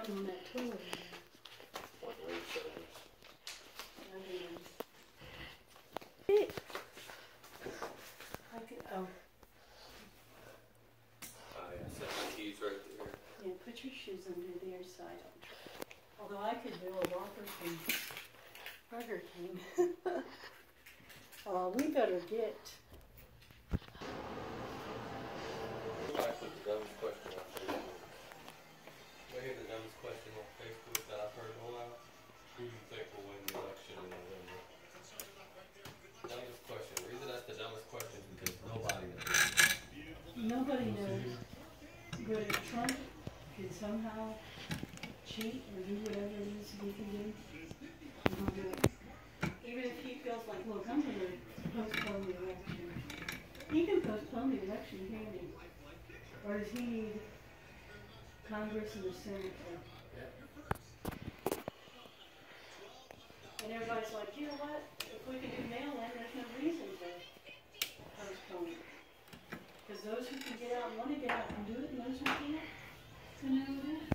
something on that tool. What rate settings? Oh, Yeah, set the keys right there. yeah, put your shoes under there so I don't trip. Although I could do a Whopper from Burger King. We better get. I put the dumbest question on Facebook. I hear the dumbest question on Facebook that I've heard in a while. Who do you think will win the election in November? Dumbest question. The reason that's the dumbest question is because nobody knows. Nobody knows. But if Trump can somehow cheat or do whatever it is he can do, he'll do it. Even if he feels like, look, I'm going to postpone the election. He can postpone the election, can't he? Or does he need Congress and the Senate to... And everybody's like, you know what? If we can do mail-in, there's no reason to postpone it. Because those who can get out and want to get out can do it, and those who can't, can do it.